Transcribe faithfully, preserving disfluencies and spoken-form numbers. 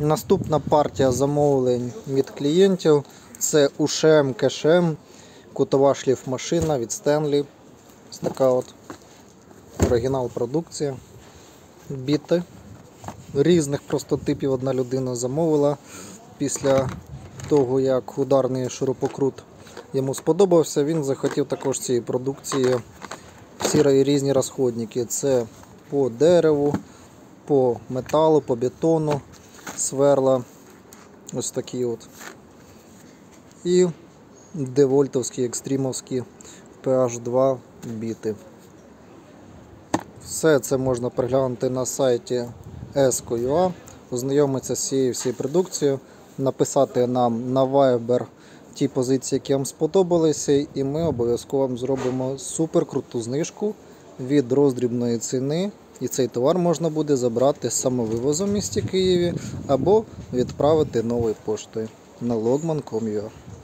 Наступна партія замовлень від клієнтів – це УШМ КШМ, кутова шліфмашина від Stanley. Ось така от оригінал продукція. Біти різних просто типів одна людина замовила. Після того, як ударний шурупокрут йому сподобався, він захотів також цієї продукції. Всі різні розходники. Це по дереву, по металу, по бетону, сверла. Ось такі от. І девольтовські, екстрімовські пі ейч два біти. Все це можна переглянути на сайті ес ко ю а, ознайомитися з цією всією продукцією, написати нам на Viber ті позиції, які вам сподобалися, і ми обов'язково вам зробимо супер круту знижку від роздрібної ціни. І цей товар можна буде забрати з самовивозом в місті Києві або відправити новою поштою на logman крапка ком крапка ю а.